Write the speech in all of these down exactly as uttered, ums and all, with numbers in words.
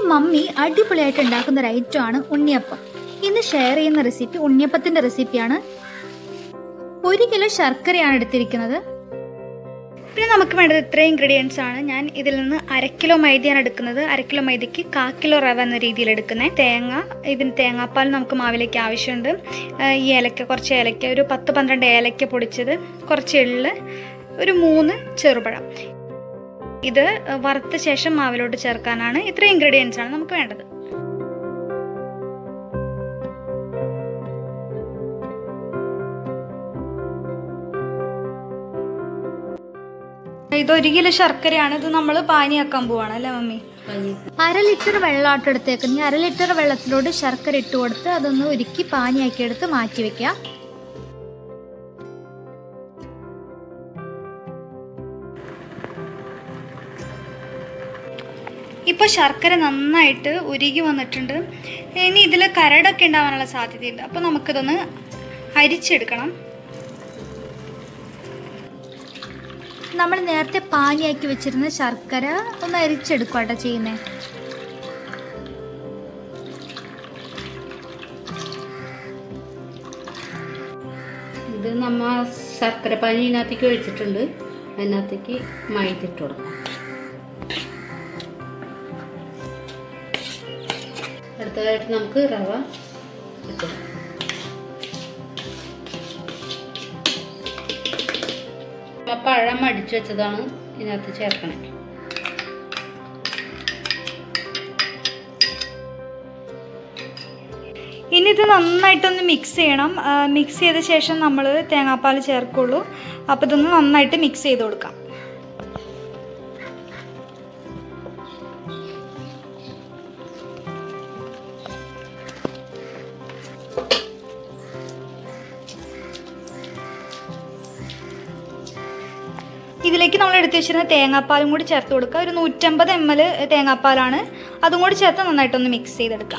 Mummy അടിപൊളിയായിട്ട് ഉണ്ടാക്കുന്ന ഒരു ഐറ്റമാണ് ഉണ്ണിയപ്പം. ഇന്ന് ഷെയർ ചെയ്യുന്ന റെസിപ്പി ഉണ്ണിയപ്പത്തിന്റെ റെസിപ്പിയാണ്. ഒരു കിലോ ശർക്കരയാണ് എടുത്തിരിക്കുന്നത്. പിന്നെ നമുക്ക് വേണ്ടത് ഇത്രയും ഇൻഗ്രീഡിയൻസ് ആണ്. ഞാൻ ഇതിൽ നിന്ന് അര കിലോ മൈദയാണ് എടുക്കുന്നത്. അര കിലോ മൈദയ്ക്ക് കാ കിലോ റവ എന്ന രീതിയിൽ എടുക്കുന്നത്. തേങ്ങ, ഇതിന് തേങ്ങാപ്പാൽ നമുക്ക് മാവിലേക്ക് ആവശ്യമുണ്ട്. ഈ ഏലക്ക, കുറച്ച് ഏലക്ക, ഒരു പത്ത് പന്ത്രണ്ട് ഏലക്ക പൊടിച്ചത്, കുറച്ച് എള്ള്, ഒരു മൂന്ന് ചെറുപഴം. ഇത് വറുത്ത ശേഷം മാവിലോട്ട് ചേർക്കാനാണ്. ഇത്രയും ഇൻഗ്രീഡിയൻസ് ആണ് നമുക്ക് വേണ്ടത്. ഇത് ഒരു കിലോ ശർക്കരയാണ്. ഇത് നമ്മൾ പാനിയാക്കാൻ പോവാണ് അല്ലേ മമ്മി? അര ലിറ്റർ വെള്ളമായിട്ട് എടുത്തേക്കുന്നത്. ഈ അര ലിറ്റർ വെള്ളത്തിലോട്ട് ശർക്കര ഇട്ട് കൊടുത്ത് അതൊന്ന് ഉരുക്കി പാനിയാക്കി എടുത്ത് മാറ്റി വെക്കാം. ഇപ്പോൾ ശർക്കര നന്നായിട്ട് ഉരുകി വന്നിട്ടുണ്ട്. ഇനി ഇതിൽ കരടൊക്കെ ഉണ്ടാവാനുള്ള സാധ്യതയുണ്ട്. അപ്പോൾ നമുക്കിതൊന്ന് അരിച്ചെടുക്കണം. നമ്മൾ നേരത്തെ പാനിയാക്കി വെച്ചിരുന്ന ശർക്കര ഒന്ന് അരിച്ചെടുക്കുക കേട്ടോ ചെയ്യുന്നത്. ഇത് നമ്മ ശർക്കര പാനി ഇതിനകത്തേക്ക് ഒഴിച്ചിട്ടുണ്ട്. അതിനകത്തേക്ക് മൈദ ഇട്ട് കൊടുക്കാം. അടുത്തതായിട്ട് നമുക്ക് റവ ഇട്ട് പഴം അടിച്ചു വെച്ചതാണ് ഇതിനകത്ത് ചേർക്കണേ. ഇനി ഇത് നന്നായിട്ടൊന്ന് മിക്സ് ചെയ്യണം. മിക്സ് ചെയ്ത ശേഷം നമ്മൾ തേങ്ങാപ്പാൽ ചേർക്കുള്ളൂ. അപ്പോൾ ഇതൊന്ന് നന്നായിട്ട് മിക്സ് ചെയ്ത് കൊടുക്കാം. ഇതിലേക്ക് നമ്മൾ എടുത്തു വെച്ചിരുന്ന തേങ്ങാപ്പാലും കൂടി ചേർത്ത് കൊടുക്കുക. ഒരു നൂറ്റമ്പത് എം എൽ തേങ്ങാപ്പാലാണ്. അതും കൂടി ചേർത്ത് നന്നായിട്ടൊന്ന് മിക്സ് ചെയ്തെടുക്കാം.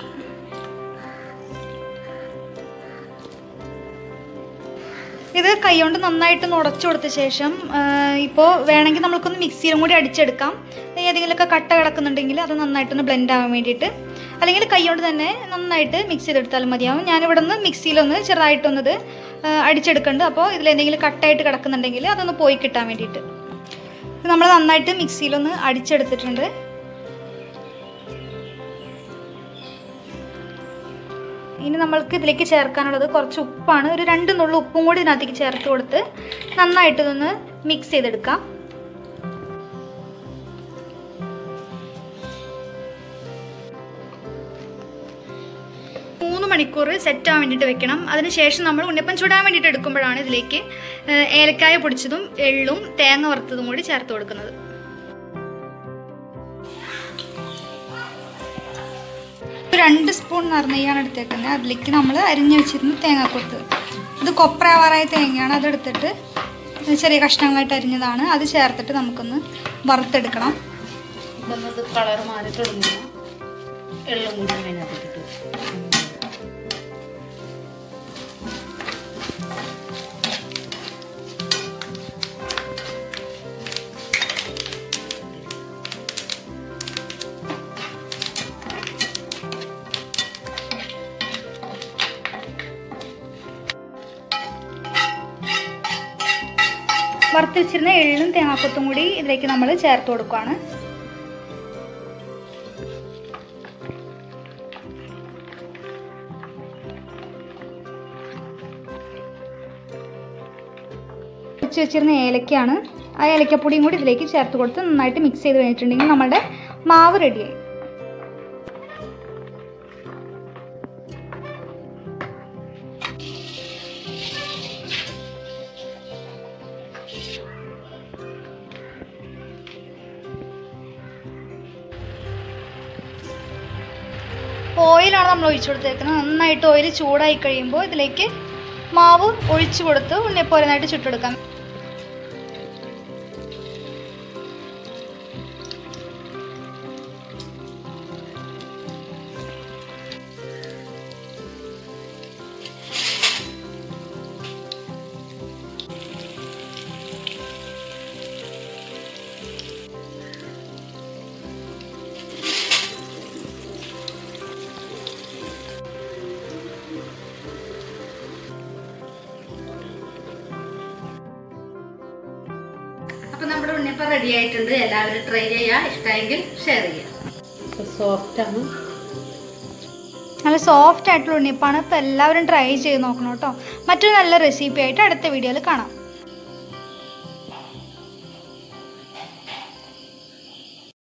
ഇത് കൈകൊണ്ട് നന്നായിട്ട് ഉടച്ചു കൊടുത്ത ശേഷം ഇപ്പോൾ വേണമെങ്കിൽ നമുക്കൊന്ന് മിക്സിയിലും കൂടി അടിച്ചെടുക്കാം. ഏതെങ്കിലുമൊക്കെ കട്ട കിടക്കുന്നുണ്ടെങ്കിൽ അത് നന്നായിട്ടൊന്ന് ബ്ലെൻഡ് ആവാൻ വേണ്ടിയിട്ട്, അല്ലെങ്കിൽ കൈകൊണ്ട് തന്നെ നന്നായിട്ട് മിക്സ് ചെയ്തെടുത്താലും മതിയാവും. ഞാനിവിടെ നിന്ന് മിക്സിയിലൊന്ന് ചെറുതായിട്ടൊന്നത് അടിച്ചെടുക്കുന്നുണ്ട്. അപ്പോൾ ഇതിലെന്തെങ്കിലും കട്ടായിട്ട് കിടക്കുന്നുണ്ടെങ്കിൽ അതൊന്ന് പോയി കിട്ടാൻ വേണ്ടിയിട്ട് നമ്മൾ നന്നായിട്ട് മിക്സിയിലൊന്ന് അടിച്ചെടുത്തിട്ടുണ്ട്. ഇനി നമ്മൾക്ക് ഇതിലേക്ക് ചേർക്കാനുള്ളത് കുറച്ച് ഉപ്പാണ്. ഒരു രണ്ട് നുള്ളു ഉപ്പും കൂടി ഇതിനകത്തേക്ക് ചേർത്ത് കൊടുത്ത് നന്നായിട്ട് ഇതൊന്ന് മിക്സ് ചെയ്തെടുക്കാം. മൂന്ന് മണിക്കൂർ സെറ്റ് ആവാൻ വേണ്ടിയിട്ട് വെക്കണം. അതിനുശേഷം നമ്മൾ ഉണ്ണിയപ്പം ചൂടാൻ വേണ്ടിയിട്ട് എടുക്കുമ്പോഴാണ് ഇതിലേക്ക് ഏലക്കായ പൊടിച്ചതും എള്ളും തേങ്ങ വറുത്തതും കൂടി ചേർത്ത് കൊടുക്കുന്നത്. രണ്ട് സ്പൂൺ നിറനെയ്യാണ് എടുത്തേക്കുന്നത്. അതിലേക്ക് നമ്മൾ അരിഞ്ഞു വെച്ചിരുന്ന തേങ്ങാക്കൊത്ത്, ഇത് കൊപ്രാവാറായ തേങ്ങയാണ്. അതെടുത്തിട്ട് ചെറിയ കഷ്ണങ്ങളായിട്ട് അരിഞ്ഞതാണ്. അത് ചേർത്തിട്ട് നമുക്കൊന്ന് വറുത്തെടുക്കണം. ഇതൊന്നത് കളർ മാറി തുടങ്ങുക. എള്ളും കൂടി അതിനകത്തേക്ക് വറുത്ത് വെച്ചിരുന്ന എള്ളും തേങ്ങാക്കൊത്തും കൂടി ഇതിലേക്ക് നമ്മൾ ചേർത്ത് കൊടുക്കുകയാണ്. വെച്ച് വെച്ചിരുന്ന ഏലക്കയാണ്. ആ ഏലക്കപ്പൊടിയും കൂടി ഇതിലേക്ക് ചേർത്ത് കൊടുത്ത് നന്നായിട്ട് മിക്സ് ചെയ്ത് കഴിഞ്ഞിട്ടുണ്ടെങ്കിൽ നമ്മുടെ മാവ് റെഡിയായി. ഓയിലാണ് നമ്മൾ ഒഴിച്ചു കൊടുത്തേക്കുന്നത്. നന്നായിട്ട് ഓയിൽ ചൂടായി കഴിയുമ്പോൾ ഇതിലേക്ക് മാവ് ഒഴിച്ചു കൊടുത്ത് ഉണ്ണിയപ്പം ഓരോന്നായിട്ട് ചുട്ടെടുക്കാം. അപ്പം നമ്മുടെ ഉണ്ണിയപ്പം റെഡി ആയിട്ടുണ്ട്. എല്ലാവരും ട്രൈ ചെയ്യുക, ഇഷ്ടമായെങ്കിൽ ഷെയർ ചെയ്യുക. സോഫ്റ്റാണ്, നല്ല സോഫ്റ്റ് ആയിട്ടുള്ള ഉണ്ണിയപ്പമാണ്. അപ്പോൾ എല്ലാവരും ട്രൈ ചെയ്ത് നോക്കണം കേട്ടോ. മറ്റൊരു നല്ല റെസിപ്പി ആയിട്ട് അടുത്ത വീഡിയോയിൽ കാണാം.